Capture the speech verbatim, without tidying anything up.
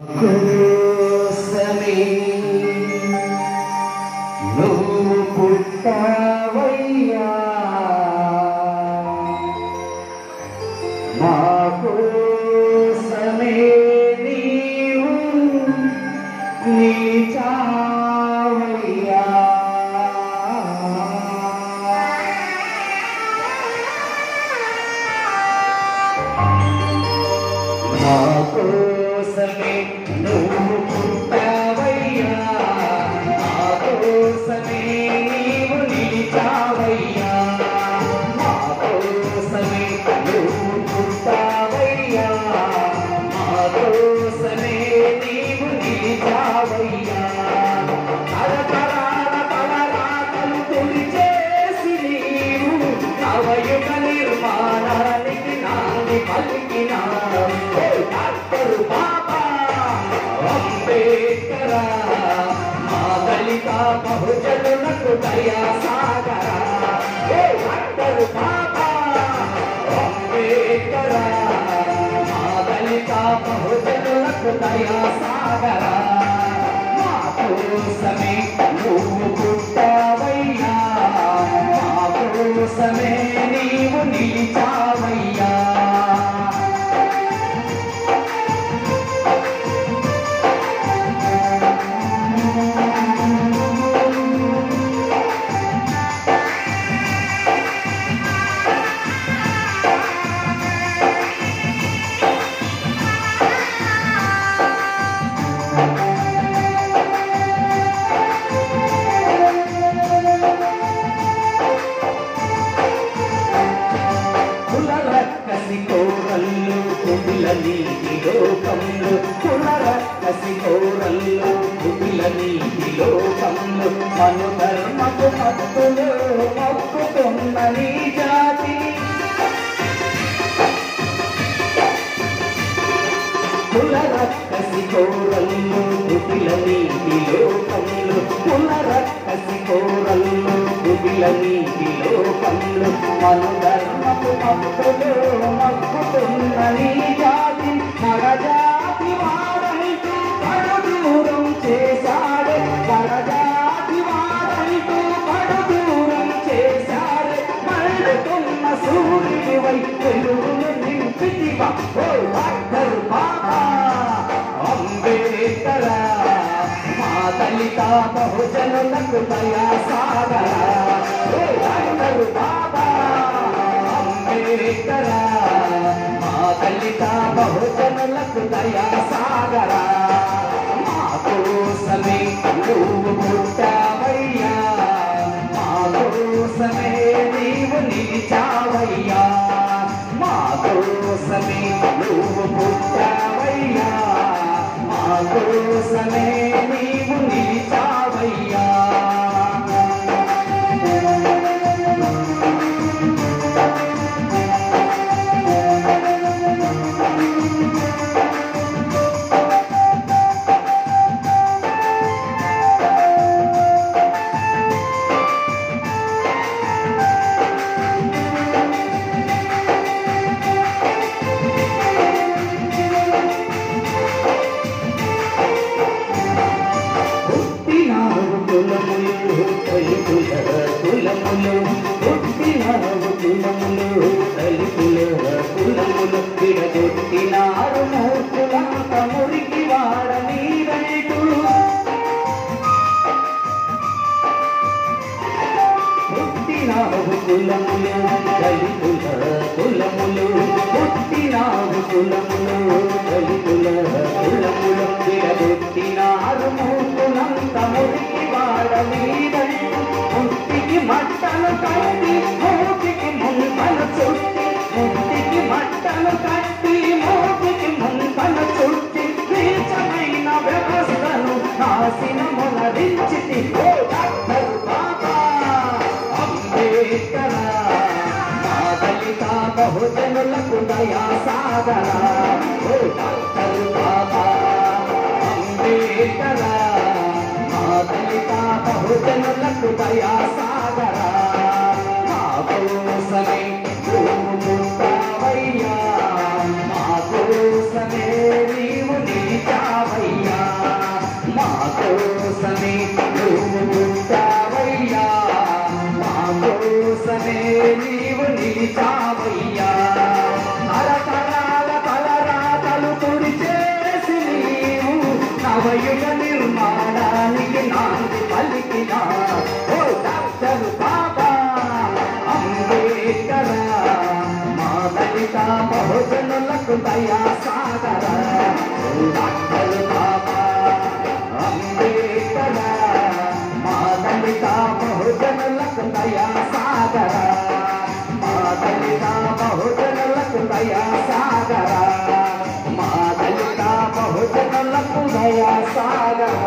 కోసమే నువ్వు పుట్టావయ్యా, మా కోసమే నీవు నిలిచావయ్యా. మా కోసమే నువ్వు పుట్టావయ్యా, మా కోసమే నీవు నిలిచావయ్యా. మా కోసమే నువ్వు పుట్టావయ్యా, మా కోసమే నీవు నిలిచావయ్యా. తరతరాల తలరాతలు తొలిచేసి నీవు నవయుగ నిర్మాణానికి నాంది పలికినావు. డాక్టర్ బాబా అంబేద్కర్, మా దళిత బహుజనులకు దయా సాగర. డాక్టర్ బాబా అంబేద్కర్, మా దళిత బహుజనులకు దయా సాగర. మా కోసమే నువ్వు పుట్టావయ్యా, మా కోసమే నీవు నిలిచావయ్యా. కోరల్లు కుటిలని లోకంలో, కులరక్కసి కోరల్లు కుటిలని లోకంలో, మను ధర్మపు మత్తులో మక్కుతున్న నీ జాతి. కులరక్కసి కోరల్లు కుటిలని లోకంలో, కులరక్కసి కోరల్లు కుటిలని లోకంలో, మను ధర్మపు మత్తులో మక్కుతున్న నీ జాతి. మగజాతి వాడంటూ కడు దూరం చేశాడే, మగజాతి వాడంటూ కడు దూరం చేశాడే. మండుతున్న సూర్యుడివై వెలుగును నింపితివా. ఓ డాక్టర్ బాబా అంబేద్కర్, మా దళిత బహుజనులకు దయా సాగర. ఓ డాక్టర్ బాబా అంబేద్కర్, మా దళిత బహుజనులకు దయా సాగర. మా కోసమే నువ్వు పుట్టావయ్యా, మా కోసమే నీవు నిలిచావయ్యా. మా కోసమే నువ్వు పుట్టావయ్యా, మా కోసమే నీవు నిలిచావయ్యా. కులములు తలుపుల కులములు, పుట్టినారు కులములు తలుపుల కులములు, విడగొట్టినారు మూర్ఖులంత మురికి వాడని రైతు. పుట్టినారు కులములు తలుపుల కులములు, పుట్టినారు కులములు తలుపుల కులములు, విడగొట్టినారు మూర్ఖులంత మురికి వాడని రైతు. ముట్టికి మట్టలు కట్టి మోటికి ముంపలు చుట్టి, ముట్టికి మట్టలు కట్టి మోటికి ముంపలు చుట్టి, నీచమైన వ్యవస్థను నాశనముల దించితి. ఓ డాక్టర్ బాబా అంబేద్కర్, మా దళిత బహుజనులకు దయా సాగర. ఓ డాక్టర్ బాబా అంబేద్కర్, మా దళిత బహుజనులకు దయా సాగర. మా కోసమే నువ్వు పుట్టావయ్యా, మా కోసమే నీవు నిలిచావయ్యా. కోసమే నువ్వు పుట్టావయ్యా, మా కోసమే నీవు నిలిచావయ్యా. తరతరాల తలరాతలు తుడిచేసి నీవు నవయుగ నిర్మాణానికి నాంది పలికినా ఓ డాక్టర్ బాబా అంబేద్కర్, మా దళిత బహుజనులకు దయా సాగర. డాక్టర్ బాబా అంబేద్కర్, మా దళిత బహుజనులకు దయా సాగర, మా దళిత బహుజనులకు దయా సాగర, మా దళిత బహుజనులకు దయా సాగర.